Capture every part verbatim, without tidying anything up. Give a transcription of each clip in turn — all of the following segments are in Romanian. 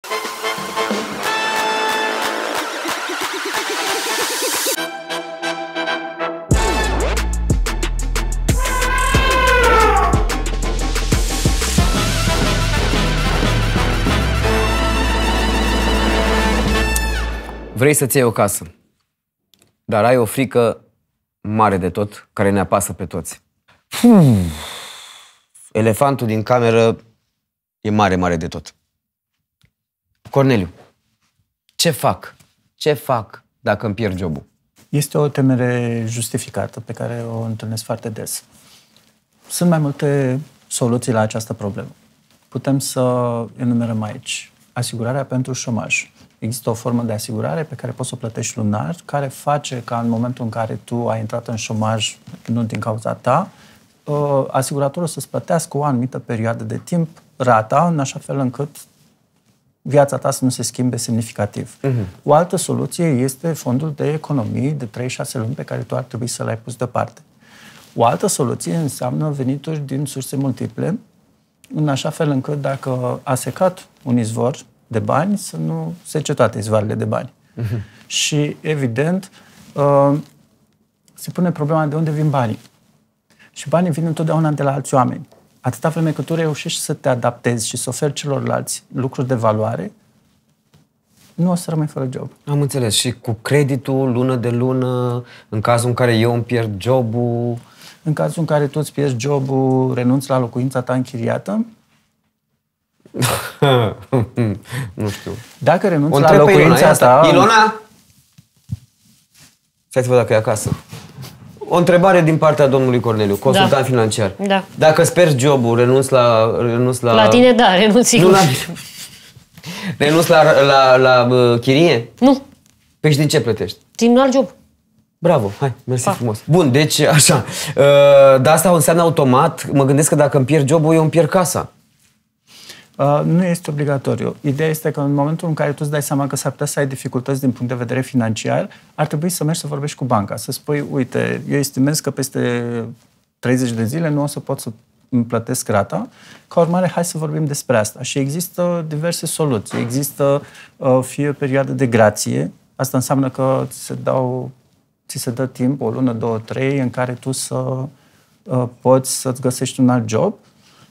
Vrei să-ți iei o casă, dar ai o frică mare de tot, care ne apasă pe toți. Uf, elefantul din cameră e mare, mare de tot. Corneliu, ce fac? Ce fac dacă îmi pierd jobul? Este o temere justificată pe care o întâlnesc foarte des. Sunt mai multe soluții la această problemă. Putem să enumerăm aici asigurarea pentru șomaj. Există o formă de asigurare pe care poți să o plătești lunar, care face ca în momentul în care tu ai intrat în șomaj, nu din cauza ta, asiguratorul să-ți plătească o anumită perioadă de timp rata, în așa fel încât viața ta să nu se schimbe semnificativ. Uh-huh. O altă soluție este fondul de economii de trei șase luni pe care tu ar trebui să l-ai pus deoparte. O altă soluție înseamnă venituri din surse multiple, în așa fel încât dacă a secat un izvor de bani, să nu sece toate izvoarele de bani. Uh-huh. Și, evident, se pune problema de unde vin banii. Și banii vin întotdeauna de la alți oameni. Atâta vreme cât tu reușești să te adaptezi și să oferi celorlalți lucruri de valoare, nu o să rămâi fără job. Am înțeles. Și cu creditul, lună de lună, în cazul în care eu îmi pierd jobul... În cazul în care tu îți pierzi jobul, renunți la locuința ta închiriată? Nu știu. Dacă renunți la locuința ta... Ilona? Stai să văd dacă e acasă. O întrebare din partea domnului Corneliu, consultant da. financiar. Da. Dacă îți pierzi jobul, renunți la... Renunți la... la tine, da, renunți sigur. Nu la... renunți la, la, la, la chirie? Nu. Păi și din ce plătești? Din alt job. Bravo, hai, mersi Pa. frumos. Bun, deci așa, dar asta înseamnă automat, mă gândesc că dacă îmi pierd jobul, eu îmi pierd casa. Uh, nu este obligatoriu. Ideea este că în momentul în care tu îți dai seama că s-ar putea să ai dificultăți din punct de vedere financiar, ar trebui să mergi să vorbești cu banca, să spui, uite, eu estimez că peste treizeci de zile nu o să pot să îmi plătesc rata, ca urmare, hai să vorbim despre asta. Și există diverse soluții. Există uh, fie o perioadă de grație, asta înseamnă că ți se, dau, ți se dă timp, o lună, două, trei, în care tu să uh, poți să-ți găsești un alt job,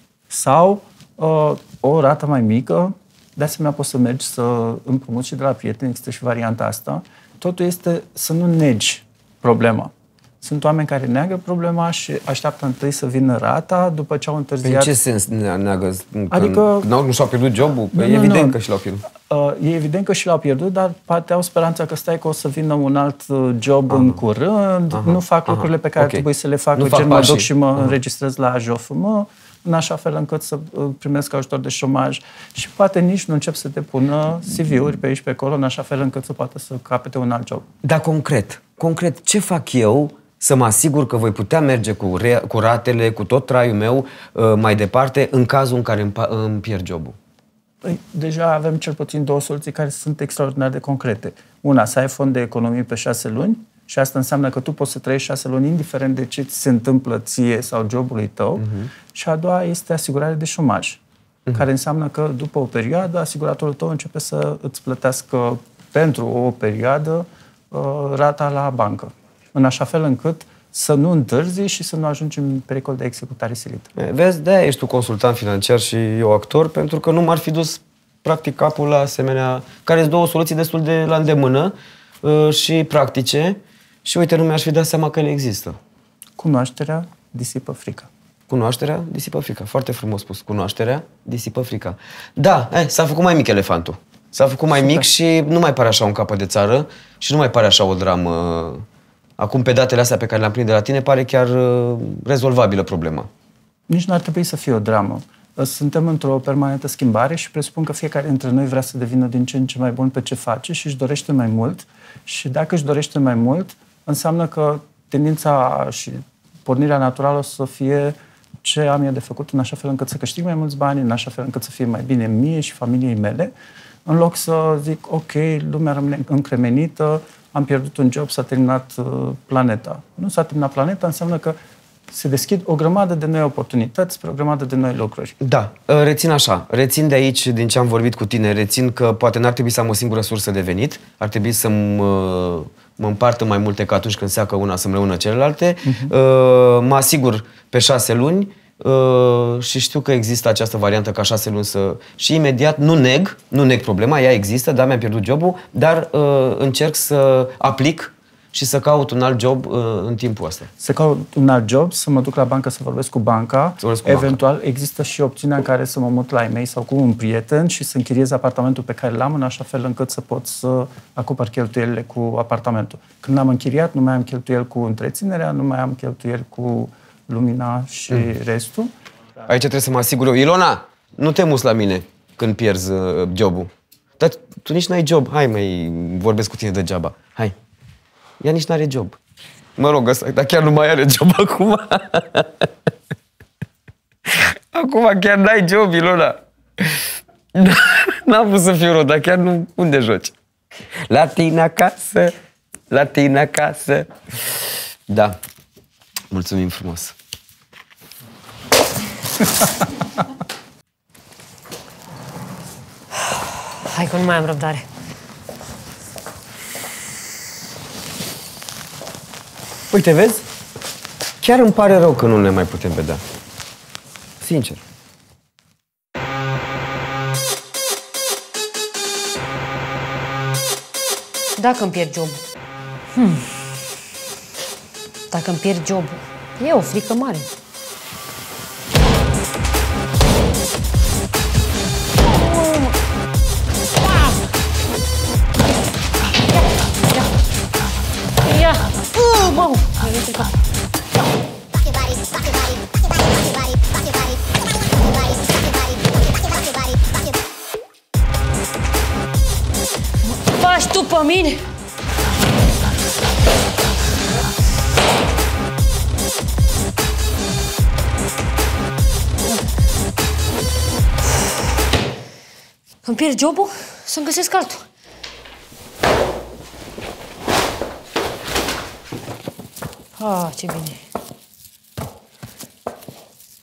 sau uh, o rată mai mică. De asemenea, poți să mergi să împrumuți și de la prieteni, există și varianta asta. Totul este să nu negi problema. Sunt oameni care neagă problema și așteaptă întâi să vină rata, după ce au întârziat... În ce sens neagă? Adică... Că nu și-au pierdut jobul? Nu, e nu, evident nu. că și l-au pierdut. Uh, e evident că și l-au pierdut, dar poate au speranța că stai că o să vină un alt job aha. în curând, aha. nu fac aha. lucrurile pe care okay. trebuie să le fac, nu gen mă duc și mă aha. înregistrez la A J O F M, în așa fel încât să primesc ajutor de șomaj și poate nici nu încep să te pună C V-uri pe aici pe acolo, în așa fel încât să poată să capete un alt job. Dar concret, concret, ce fac eu să mă asigur că voi putea merge cu, re, cu ratele, cu tot traiul meu mai departe, în cazul în care îmi, îmi pierd jobul? Păi, deja avem cel puțin două soluții care sunt extraordinar de concrete. Una, să ai fond de economii pe șase luni și asta înseamnă că tu poți să trăiești șase luni indiferent de ce ți se întâmplă ție sau jobului tău. Uh-huh. Și a doua este asigurare de șomaj, uh-huh. care înseamnă că după o perioadă asiguratorul tău începe să îți plătească pentru o perioadă uh, rata la bancă, în așa fel încât să nu întârzi și să nu ajungi în pericol de executare silită. Vezi, de-aia ești tu consultant financiar și eu actor, pentru că nu m-ar fi dus practic capul la asemenea, care sunt două soluții destul de la îndemână uh, și practice și uite, nu mi-aș fi dat seama că ele există. Cunoașterea disipă frica. Cunoașterea disipă frica. Foarte frumos spus. Cunoașterea disipă frica. Da, eh, s-a făcut mai mic elefantul. S-a făcut mai Super. mic și nu mai pare așa un capăt de țară și nu mai pare așa o dramă. Acum, pe datele astea pe care le-am primit de la tine, pare chiar uh, rezolvabilă problema. Nici nu ar trebui să fie o dramă. Suntem într-o permanentă schimbare și presupun că fiecare dintre noi vrea să devină din ce în ce mai bun pe ce face și își dorește mai mult. Și dacă își dorește mai mult, înseamnă că tendința și pornirea naturală o să fie ce am eu de făcut în așa fel încât să câștig mai mulți bani, în așa fel încât să fie mai bine mie și familiei mele, în loc să zic, ok, lumea rămâne încremenită, am pierdut un job, s-a terminat uh, planeta. Nu s-a terminat planeta, înseamnă că se deschid o grămadă de noi oportunități spre o grămadă de noi lucruri. Da, rețin așa, rețin de aici, din ce am vorbit cu tine, rețin că poate n-ar trebui să am o singură sursă de venit, ar trebui să mă, mă împart în mai multe, că atunci când seacă una să-mi rămână celelalte. Uh-huh. Mă asigur pe șase luni și știu că există această variantă ca șase luni să... Și imediat nu neg, nu neg problema, ea există, da, mi-am pierdut jobul, dar încerc să aplic și să caut un alt job uh, în timpul ăsta. Să caut un alt job, să mă duc la bancă să vorbesc cu banca. Vorbesc cu Eventual banca. Există și opțiunea în care să mă mut la ei mei sau cu un prieten și să închiriez apartamentul pe care l-am în așa fel încât să pot să acopăr cheltuielile cu apartamentul. Când am închiriat, nu mai am cheltuieli cu întreținerea, nu mai am cheltuieli cu lumina și mm. restul. Aici trebuie să mă asigur eu. Ilona, nu te muți la mine când pierzi uh, jobul. Dar tu nici n-ai job. Hai, mai vorbesc cu tine degeaba. Hai. Ea nici n-are job. Mă rog, ăsta, dar chiar nu mai are job acum. Acum chiar n-ai job, Ilona. N-am vrut să fiu rău, dar chiar nu... Unde joci? La tine acasă, la tine acasă. Da. Mulțumim frumos. Hai că nu mai am răbdare. Uite, vezi? Chiar îmi pare rău că nu ne mai putem vedea. Sincer. Dacă îmi pierd jobul. Hmm. Dacă îmi pierd jobul, e o frică mare. Ia! Uh, mamă! Faci tu pe mine? Îmi pierd jobul, să-mi găsesc altul. Ah, ce bine.